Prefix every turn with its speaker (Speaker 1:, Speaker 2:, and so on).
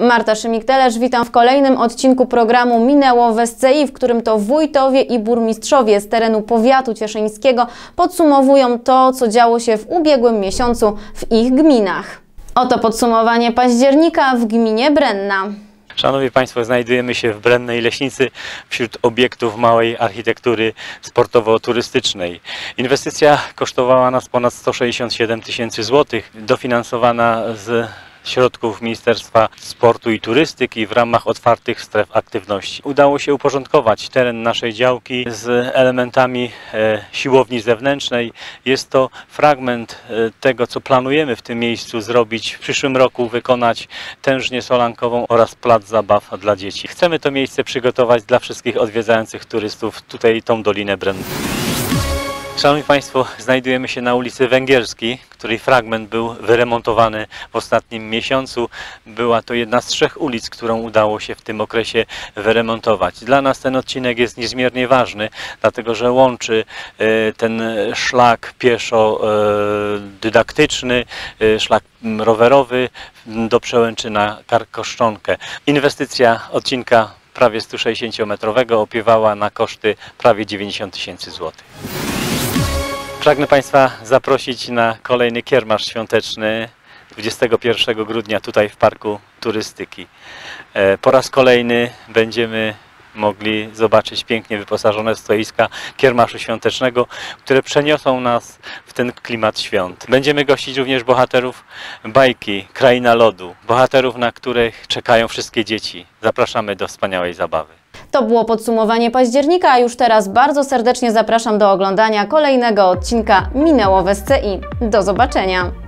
Speaker 1: Marta Szymik-Telesz, witam w kolejnym odcinku programu Minęło w SCI, w którym to wójtowie i burmistrzowie z terenu powiatu cieszyńskiego podsumowują to, co działo się w ubiegłym miesiącu w ich gminach. Oto podsumowanie października w gminie Brenna.
Speaker 2: Szanowni Państwo, znajdujemy się w Brennej Leśnicy wśród obiektów małej architektury sportowo-turystycznej. Inwestycja kosztowała nas ponad 167 tysięcy złotych, dofinansowana z środków Ministerstwa Sportu i Turystyki w ramach otwartych stref aktywności. Udało się uporządkować teren naszej działki z elementami siłowni zewnętrznej. Jest to fragment tego, co planujemy w tym miejscu zrobić w przyszłym roku, wykonać tężnię solankową oraz plac zabaw dla dzieci. Chcemy to miejsce przygotować dla wszystkich odwiedzających turystów tutaj tą Dolinę Brenną. Szanowni Państwo, znajdujemy się na ulicy Węgierskiej, której fragment był wyremontowany w ostatnim miesiącu. Była to jedna z 3 ulic, którą udało się w tym okresie wyremontować. Dla nas ten odcinek jest niezmiernie ważny, dlatego że łączy ten szlak pieszo-dydaktyczny, szlak rowerowy do Przełęczy na Karkoszczonkę. Inwestycja odcinka prawie 160-metrowego opiewała na koszty prawie 90 tysięcy złotych. Pragnę Państwa zaprosić na kolejny kiermasz świąteczny 21 grudnia tutaj w Parku Turystyki. Po raz kolejny będziemy mogli zobaczyć pięknie wyposażone stoiska kiermaszu świątecznego, które przeniosą nas w ten klimat świąt. Będziemy gościć również bohaterów bajki Kraina Lodu, bohaterów, na których czekają wszystkie dzieci. Zapraszamy do wspaniałej zabawy.
Speaker 1: To było podsumowanie października, a już teraz bardzo serdecznie zapraszam do oglądania kolejnego odcinka Minęło w SCI. Do zobaczenia!